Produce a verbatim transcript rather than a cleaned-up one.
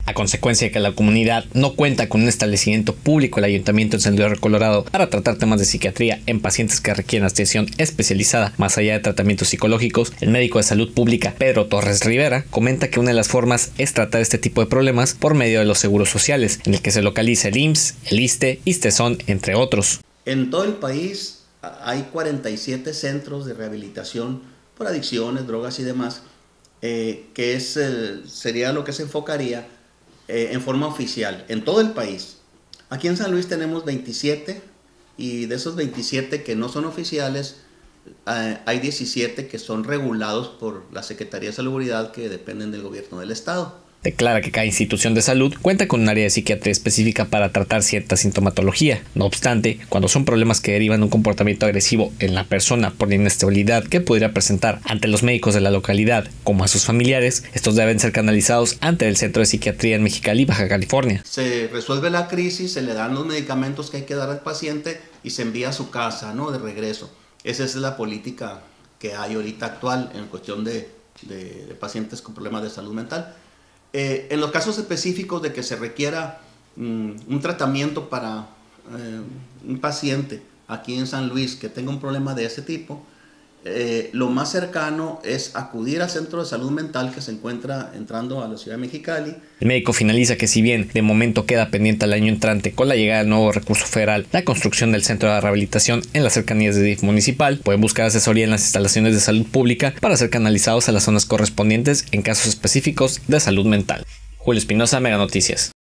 A consecuencia de que la comunidad no cuenta con un establecimiento público, el Ayuntamiento de San Luis Río Colorado, para tratar temas de psiquiatría en pacientes que requieren atención especializada más allá de tratamientos psicológicos, el médico de salud pública Pedro Torres Rivera comenta que una de las formas es tratar este tipo de problemas por medio de los seguros sociales, en el que se localiza el I M S S, el ISSSTE, ISSSTESON, entre otros. En todo el país hay cuarenta y siete centros de rehabilitación por adicciones, drogas y demás, eh, que es, eh, sería lo que se enfocaría eh, en forma oficial en todo el país. Aquí en San Luis tenemos veintisiete, y de esos veintisiete que no son oficiales, eh, hay diecisiete que son regulados por la Secretaría de Salubridad, que dependen del gobierno del estado. Declara que cada institución de salud cuenta con un área de psiquiatría específica para tratar cierta sintomatología. No obstante, cuando son problemas que derivan de un comportamiento agresivo en la persona por la inestabilidad que pudiera presentar ante los médicos de la localidad, como a sus familiares, estos deben ser canalizados ante el Centro de Psiquiatría en Mexicali, Baja California. Se resuelve la crisis, se le dan los medicamentos que hay que dar al paciente y se envía a su casa, ¿no?, de regreso. Esa es la política que hay ahorita actual en cuestión de, de, de pacientes con problemas de salud mental. Eh, en los casos específicos de que se requiera um, un tratamiento para eh, un paciente aquí en San Luis que tenga un problema de ese tipo, eh, lo más cercano es acudir al centro de salud mental que se encuentra entrando a la ciudad de Mexicali. El médico finaliza que si bien de momento queda pendiente el año entrante con la llegada del nuevo recurso federal, la construcción del centro de rehabilitación en las cercanías de D I F municipal, pueden buscar asesoría en las instalaciones de salud pública para ser canalizados a las zonas correspondientes en casos específicos de salud mental. Julio Espinosa, Mega Noticias.